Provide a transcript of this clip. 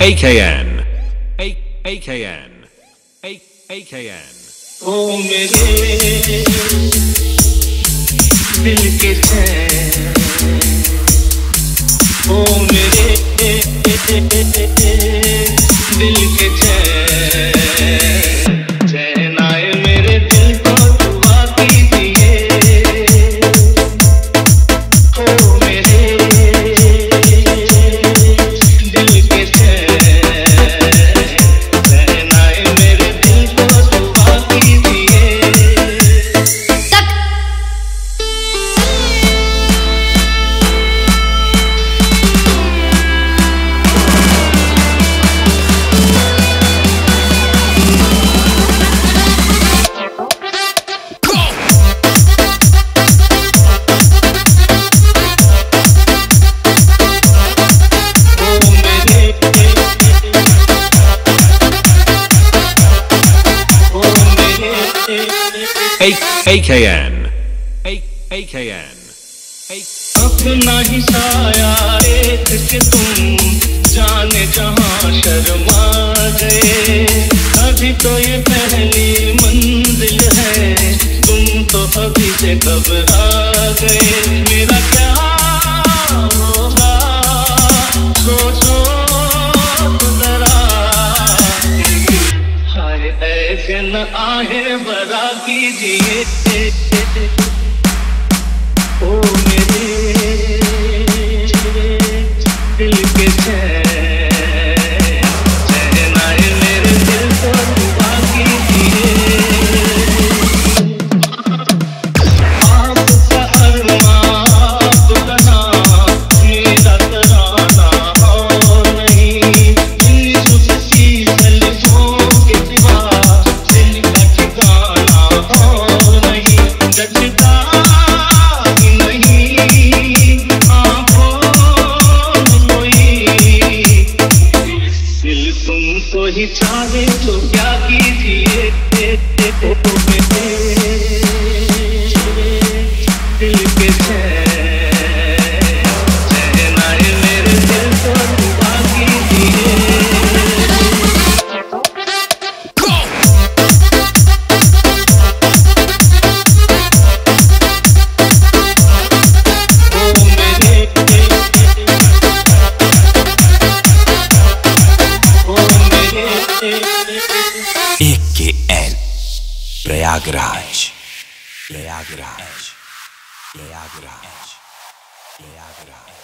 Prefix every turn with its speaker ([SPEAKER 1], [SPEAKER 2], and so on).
[SPEAKER 1] AKN AKN AKN
[SPEAKER 2] ओ मेरे दिल के चैन, ओ मेरे दिल के चैन, चैन आए मेरे दिल को दुआ कीजिए। ओ मेरे दिल के चैन, चैन आए मेरे दिल को दुआ कीजिए।
[SPEAKER 1] AKN AKN
[SPEAKER 2] अपना ही साया देख के तुम जाने जहां शर्मा गए। अभी तो ये पहली मंजिल है, तुम तो अभी से घबरा गए। मेरा क्या होगा सोचो तो जरा, हाय ऐसे न आहे बरा कीजिए। ओ मेरे दिल के चैन, चैन आए मेरे दिल को दुआ कीजिए। आपका अरमां आपका नाम, मेरा तराना और नहीं। यूसुफ़ी सल्फ़ों के सिवा दिल का ठिकाना और नहीं। जचता तुमको ही चाहे तो क्या कीजिए। ओ मेरे दिल के चैन, चैन आए मेरे दिल को दुआ कीजिए।
[SPEAKER 3] AKN प्रयागराज प्रयागराज प्रयागराज प्रयागराज।